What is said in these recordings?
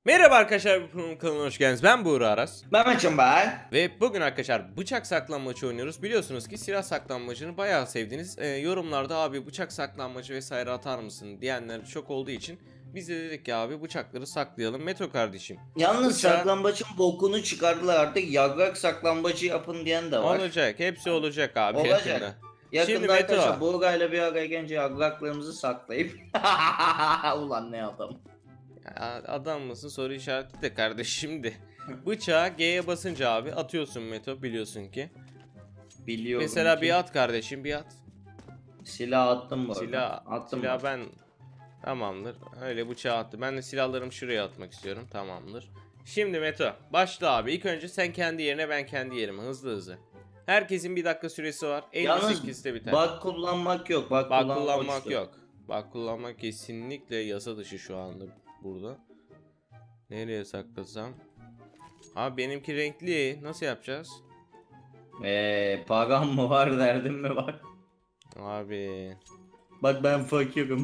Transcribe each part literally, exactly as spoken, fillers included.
Merhaba arkadaşlar, kanalına hoş geldiniz. Ben Buğra Aras. Mehmet'cim ben. Ve bugün arkadaşlar bıçak saklanmacı oynuyoruz. Biliyorsunuz ki silah saklanmacını bayağı sevdiniz. Ee, yorumlarda abi bıçak saklanmacı vesaire atar mısın diyenler çok olduğu için biz de dedik ki abi bıçakları saklayalım. Meto kardeşim. Yalnız Bıçağı... saklambaçın bokunu çıkardılar artık. Yagrak saklambacı yapın diyen de var. Olacak. Hepsi olacak abi. Olacak. Yakında, Yakında Şimdi arkadaşlar Meto. Buğra'yla bir araya gelince yagraklarımızı saklayıp. Ulan ne adam. Ya, adam mısın soru işareti de kardeşim de. Bıçağı G'ye basınca abi atıyorsun Meto, biliyorsun ki. Biliyorum Mesela ki. bir at kardeşim, bir at. Silah attım bu arada. Silah, attım silah mı? ben tamamdır. Öyle bıçağı attı. Ben de silahlarımı şuraya atmak istiyorum. Tamamdır. Şimdi Meto başla abi. İlk önce sen kendi yerine, ben kendi yerime. Hızlı hızlı. Herkesin bir dakika süresi var. elli sekizde biter. Bak kullanmak yok. Bak, Bak kullanmak, kullanmak yok. yok. Bak kullanmak kesinlikle yasa dışı şu anda burada. Nereye saklasam? Abi benimki renkli. Nasıl yapacağız? Eee param mı var, derdim mi var? Abi. Bak ben fakirim.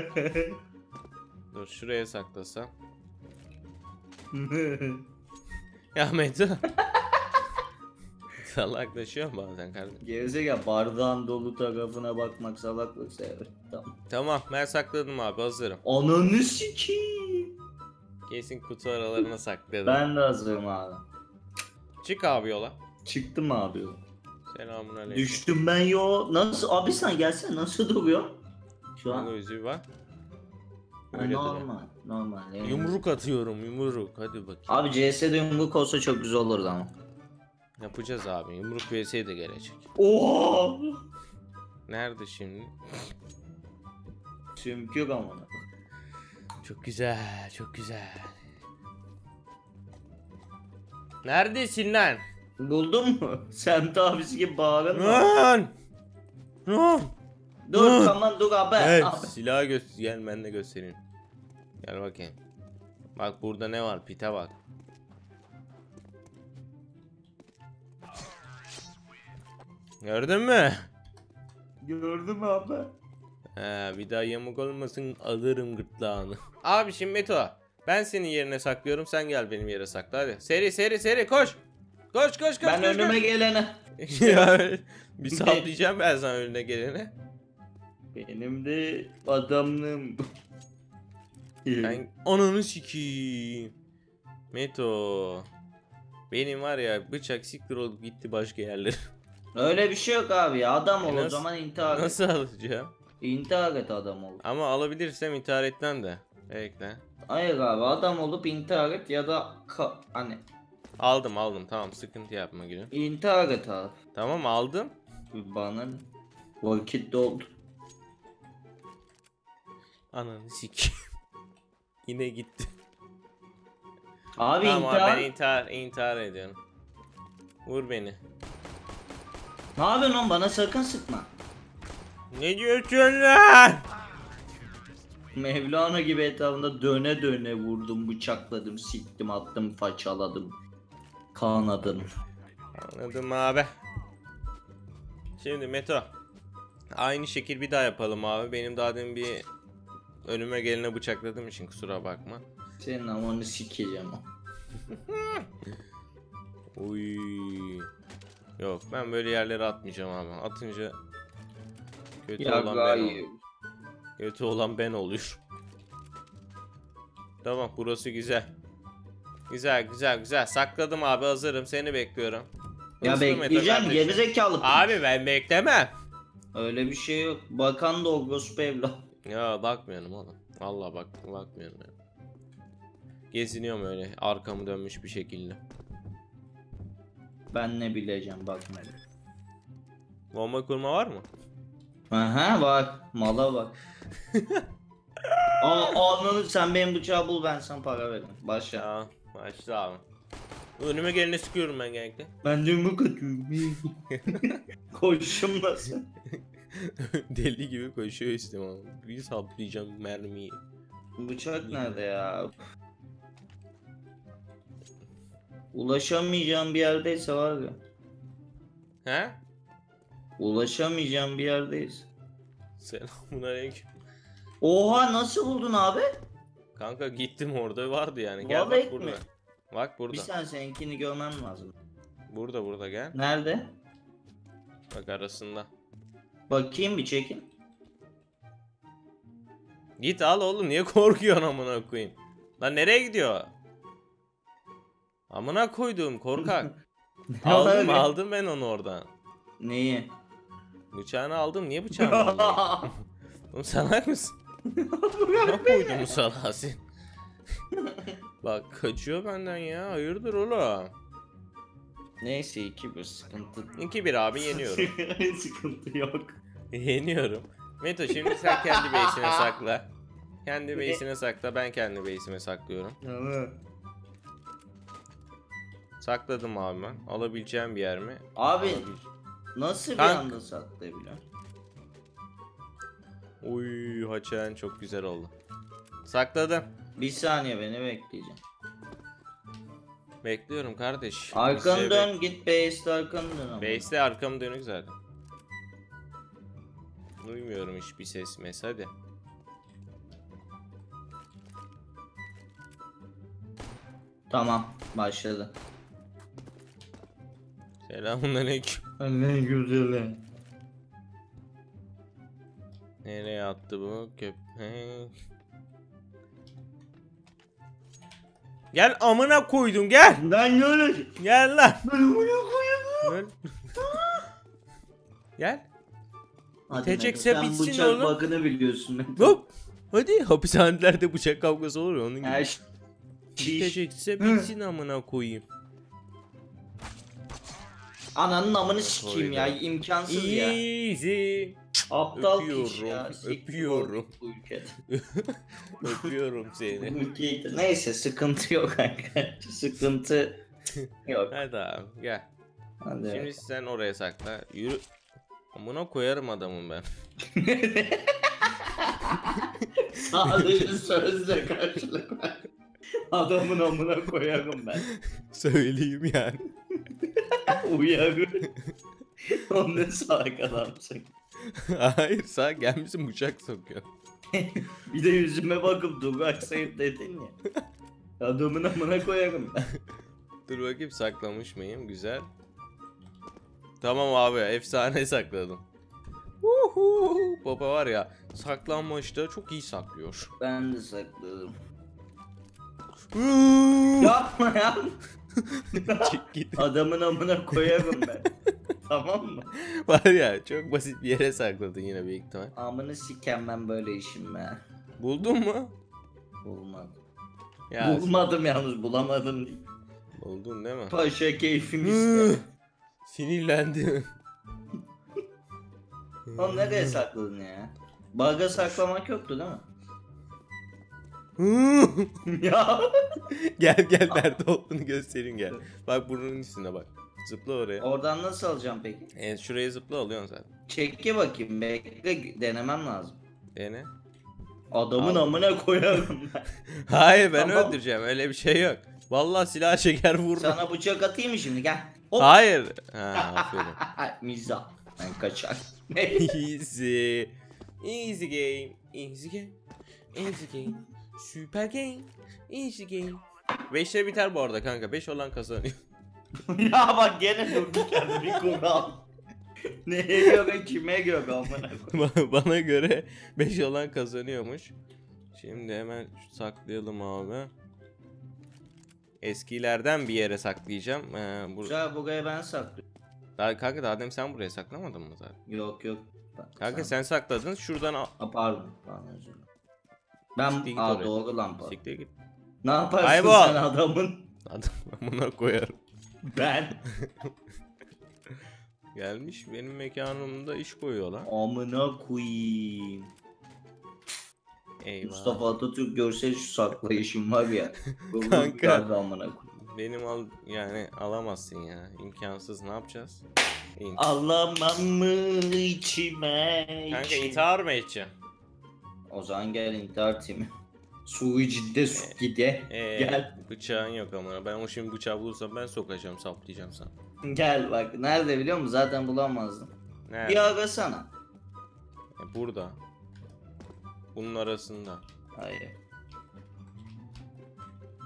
Dur şuraya saklasam. Ya Meto. Salaklaşıyor bazen kardeşim. Gerizekalı, bardağın dolu tarafına bakmak salaklıksa evet. Tamam. Tamam ben sakladım abi, hazırım. Ananı sikeyim. Kesin kutu aralarına sakladım. Ben de hazırım abi. Çık abi yola. Çıktım abi. Selamünaleyküm. Düştüm ben yo. Nasıl abi, sen gelsene, nasıl duruyor? Şu an. Gözü var. Ha, Öyle normal. Normal. Yani. Yumruk atıyorum, yumruk. Hadi bakayım. Abi C S'de yumruk olsa çok güzel olurdu ama. Yapacağız abi. Yumruk vs de gelecek. Oo! Nerede şimdi? Sümkür ama. Çok güzel, çok güzel. Neredesin lan? Buldun mu? Semt abisi gibi bağırın mı? Lan! Lan! Dur Lan! tamam dur abi. Evet, abi. silahı göster. Gel ben de göstereyim. Gel bakayım. Bak burada ne var? Pite bak. Gördün mü? Gördüm abi. He, bir daha yamuk olmasın, alırım gırtlağını. Abi şimdi Meto, ben senin yerine saklıyorum, sen gel benim yere sakla hadi. Seri seri seri koş. Koş koş koş. Ben koş, önüme koş. gelene. Ya, bir sallayacağım ben sana önüne gelene. Benim de adamlığım. Ben ananı sikiyim. Meto. Benim var ya bıçak siktir olup gitti başka yerlere. Öyle bir şey yok abi ya. Adam ol E o nasıl- zaman intihar et. Nasıl alacağım? İntihar et adam ol. Ama alabilirsem intihar etmem de. Bekle. Hayır abi, adam olup intihar et ya da ka- hani Aldım aldım, tamam, sıkıntı yapma gülüm. intihar et abi. Tamam aldım. Bana ne? Vakit doldu. Ananı sikeyim. Yine gitti. Abi Tamam abi, intihar. ben intihar, intihar ediyorum. Vur beni. Ne yapıyorsun lan, bana sakın sıkma. Ne diyorsun lan? Mevlana gibi etrafında döne döne vurdum, bıçakladım, siktim, attım, façaladım. Kanadım. Anladım abi. Şimdi Meto. Aynı şekil bir daha yapalım abi. Benim daha demin bir önüme gelene bıçakladığım için kusura bakma. Senin amanı sikeceğim o. Uy. Yok, ben böyle yerlere atmayacağım abi. Atınca kötü Ya olan ben oluyorum. gayet. Kötü olan ben oluyor. Tamam, burası güzel. Güzel güzel güzel. Sakladım abi, hazırım. Seni bekliyorum. Ya Hızlı Mete bekleyeceğim, kardeşim. gerizekalı. Abi ben beklemem. Öyle bir şey yok. Bakan da o gospu evlat. Ya bakmıyorum oğlum. Vallahi bak bakmıyorum ya. Geziniyorum öyle arkamı dönmüş bir şekilde. Ben ne bileceğim, bakma. Bomba kurma var mı? Aha bak, mala bak. Aa, ananı, sen benim bıçağı bul, ben sana para veririm. Başla. Ya başla abi. Önüme gelene sıkıyorum ben genellikle. Ben de yumruk atıyorum. Koşum nasıl? Deli gibi koşuyor işte ama. Bir saplayacağım mermiyi. Bıçak nerede ya? Ulaşamayacağım bir yerdeyse var ya. He? Ulaşamayacağım bir yerdeyiz. Selamünaleyküm. Oha, nasıl buldun abi? Kanka gittim orada vardı yani. Gel Vallahi bak burada. mi? Bak burada. Bir saniye seninkini görmem lazım. Burada burada gel. Nerede? Bak arasında. Bakayım bir çekin. Git al oğlum, niye korkuyorsun amına koyayım? Lan nereye gidiyor? Amına koyduğum korkak. Aldım aldım ben onu oradan. Neyi? Bıçağını aldım, niye bıçağını aldın? Oğlum salak mısın? Ne koydun bu salağı sen? Bak kaçıyor benden ya, hayırdır oğlum? Neyse iki bir sıkıntı. iki bir abi, yeniyorum. Sıkıntı yok. Yeniyorum. Meto şimdi sen kendi base'ine sakla. Kendi base'ine sakla, ben kendi base'ime saklıyorum. Sakladım abi ben. Alabileceğim bir yer mi? Abi Alabil- nasıl bir Kanka. anda saklayabiliyor? Uy haçen çok güzel oldu. Sakladım. Bir saniye beni bekleyeceğim. Bekliyorum kardeş. Arkanı Bize dön git base'de arkanı dön ama. bek- Base'de arkam dönük zaten. Duymuyorum hiçbir ses mes, hadi. Tamam başladı. Selamünaleyküm. Ne güzel. Nereye attı bu köpek? Gel amına koydum, gel. Ben öyle. Gel lan. Ben bunu koyamam. Gel. Gel. Hadi İtecekse Mehmet, bitsin sen bıçak oğlum. bakını biliyorsun. Mehmet. Hop. Hadi, hapishanelerde bıçak kavgası olur ya onun gibi. Her şey. İtecekse bitsin amına koyayım. Ananın amını sikeyim ya, Koydum. imkansız ya. Easy. Aptal Öpüyorum, piç ya. siktir öpüyorum. ol bu ülkede. Öpüyorum seni. Ülkeyi- Neyse sıkıntı yok kanka. Sıkıntı yok. Hadi abi gel. Hadi. Şimdi sen oraya sakla. Yürü. Amına koyarım adamım ben. Sadece sözle karşılık ver. Adamın amına koyarım ben. Söyleyeyim yani. Uyarı. O ne salak adamsın. Hayır, sağ gelmişsin bıçak sokuyor. Bir de yüzüme bakıp durak sayıp dedin ya. Adamın amına koyarım ben. Dur bakayım saklamış mıyım? Güzel. Tamam abi, efsane sakladım. Uhu, baba var ya, saklanmaçta çok iyi saklıyor. Ben de sakladım. Uuu. Yapma ya. Çık git. Adamın amına koyarım ben. Tamam mı? Var ya, çok basit bir yere sakladın yine büyük ihtimal. Amını sikem ben böyle işim ya. Buldun mu? Bulmadım. Ya Bulmadım yalnız bulamadım. değil. buldun değil mi? Paşa keyfim Hı. iste. Sinirlendim. Oğlum nereye sakladın ya? Baga saklamak yoktu değil mi? Ya. Gel gel, nerede olduğunu göstereyim gel. Bak burnunun üstüne bak. Zıpla oraya. Oradan nasıl alacağım peki? Evet, şuraya zıpla, alıyorsun zaten. Çeki bakayım bekle denemem lazım. Dene. Adamın Al. amına koyarım ben. Hayır, ben Tamam. öldüreceğim, öyle bir şey yok. Vallahi silah çeker vururum. Sana bıçak atayım mı şimdi gel. Hop. Hayır. Ha, aferin. Mizah. Ben kaçar. Easy. Easy game. Easy game. Easy game. Süper game. Easy game. beşte biter bu arada kanka. beş olan kazanıyor. Ya bak gene durduk yani bir kural. Neye göre kime göre amına koyayım. Bana göre beş olan kazanıyormuş. Şimdi hemen saklayalım abi. Eskilerden bir yere saklayacağım. Ee, bur Güzel buraya ben saklıyorum. daha, kanka daha demin sen buraya saklamadın mı zaten? Yok yok. Bak, Kanka sen sakladın. Şuradan al. Aa, pardon. Pardon özür dilerim. Ben Siktir git aa oraya. doğru lan pardon. Siktir git. Ne yaparsın Kaybol. sen adamın? Adam amına koyarım. Ben. Gelmiş benim mekanımda iş koyuyor lan. Amına koyayım. Eyvah. Mustafa Atatürk görse şu saklayışım var ya. Kanka. Kanka. Amına koyayım. Benim al yani alamazsın ya. İmkansız, ne yapacağız? İn. Alamam mı içime? Kanka içime? intihar mı edeceğim? O zaman gel intihar timi. Suyu cidde su gide. Ee, Gel. Bıçağın yok ama ben o şimdi bıçağı bulursam ben sokacağım, saplayacağım sana. Gel bak nerede biliyor musun? Zaten bulamazdın. Nerede? Bir arasana. E, burada. Bunun arasında. Hayır.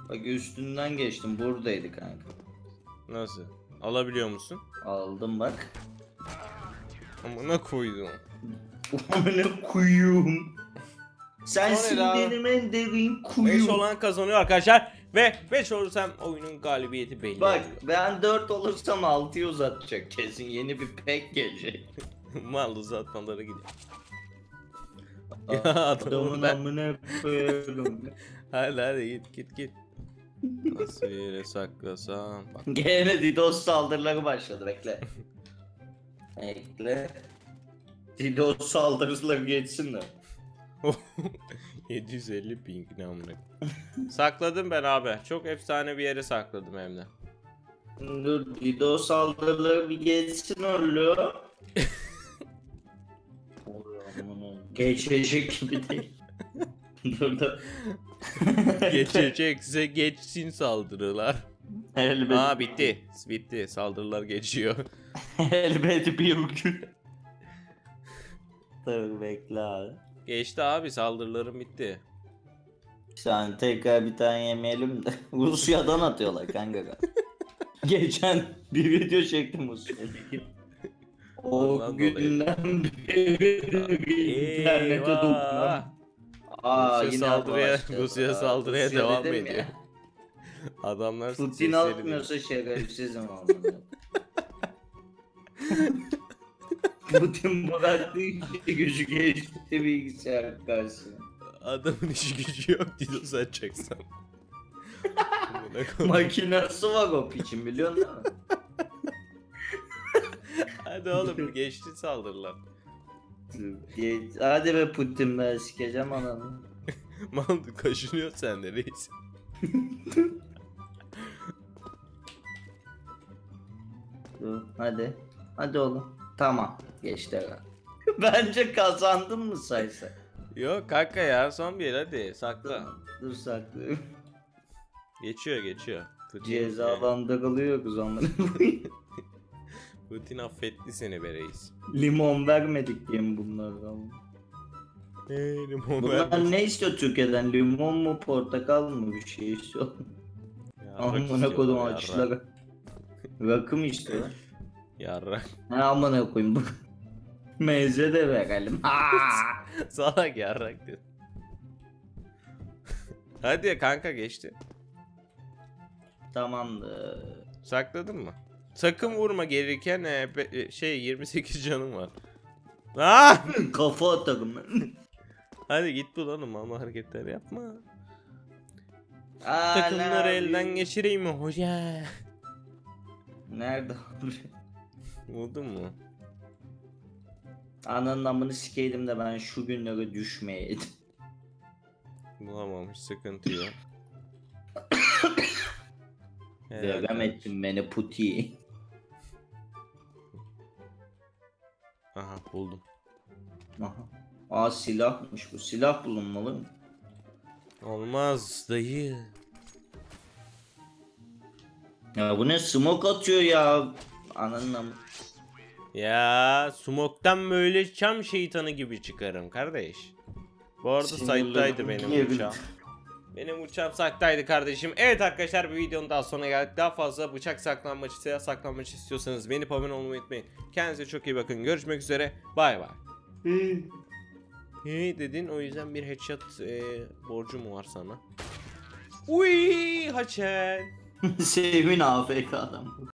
Bak üstünden geçtim, buradaydı kanka. Nasıl? Alabiliyor musun? Aldım bak. Amına koydum. Amına kuyum. Sensin Sonra da- benim en derin beş kuyum. olan kazanıyor arkadaşlar. Ve beş olursam oyunun galibiyeti belli. Bak oluyor. ben dört olursam altıyı uzatacak kesin, yeni bir pek gelecek. Mal uzatmaları gidiyor. Ya adamın ben- amına koyuyorum. Hadi hadi git git git. Nasıl bir yere saklasam. Bak. Gene DDoS saldırıları başladı, bekle. Bekle. DDoS saldırıları geçsin de. yedi yüz elli ping ne amına. Sakladım ben abi. Çok efsane bir yere sakladım hem de. Dur, DDoS saldırıları bir geçsin oluyor. Geçecek gibi değil. Dur dur. Geçecekse geçsin saldırılar. Elbet. Aa bitti. Bitti. Saldırılar geçiyor. Elbet bir gün. Dur bekle abi. Geçti abi, saldırılarım bitti. Sen tekrar bir tane yemeyelim de. Rusya'dan atıyorlar kanka. Geçen bir video çektim Rusya'daki. O Ondan dolayı. günden beri internete Eyvah. dokunan. Aa Rusya yine saldırıya, başladı. Rusya Aa, saldırıya Rusya devam dedim ediyor. ya. Adamlar Putin sesleri atmıyorsa şerefsizim amına. Putin bıraktığı işi gücü geçti bilgisayar karşısına. adamın işi gücü yok, DDoS açacaksan. Makinesi var o piçin, biliyor musun? Hadi oğlum, geçti saldırılar. Geç- Hadi be Putin, ben sikeceğim ananı. Mal kaşınıyor sende reis. Dur, hadi. Hadi oğlum. Tamam. Geçti herhalde. Bence kazandın mı saysa? Yok kanka ya, son bir el hadi sakla. Dur saklıyorum. Geçiyor geçiyor. Putin, Cezalandırılıyoruz amına. Putin affetti seni be reis. Limon vermedik diye mi bunlar ama? Eee limon Bunlar vermiş. ne istiyor Türkiye'den? Limon mu, portakal mı, bir şey istiyor? Yarrak Amına istiyorlar, kodum yarrak. açlara. Rakı mı istiyor? Yarrak. Ha amına koyayım bu. Meze de verelim. Salak yarrak dedi. Hadi ya kanka, geçti. Tamamdır. Sakladın mı? Sakın vurma gelirken e, be- e, şey yirmi sekiz canım var. Ah! Kafa atarım. Hadi git bul oğlum, ama hareketler yapma. Aa, Takımları ne elden yapayım? geçireyim mi hoca? Nerede abi? Buldun mu? Ananın amını sikeydim de ben şu günlere düşmeyeydim. Bulamamış, sıkıntı yok. Devam ettin beni puti. Aha buldum. Aha. Aa silahmış bu. Silah bulunmalı mı? Olmaz dayı. Ya bu ne, smoke atıyor ya. Ananın amı. Ya smoke'tan böyle çam şeytanı gibi çıkarım kardeş. Bu arada Sinirlerim site'daydı benim gerildi. uçağım. Benim uçağım site'daydı kardeşim. Evet arkadaşlar, bir videonun daha sonuna geldik. Daha fazla bıçak saklanmaç, silah saklanmaç istiyorsanız beni abone olmayı unutmayın. Kendinize çok iyi bakın. Görüşmek üzere. Bay bay. Hey dedin, o yüzden bir headshot e, borcum var sana. Uy haçen. Sevin A F K adam.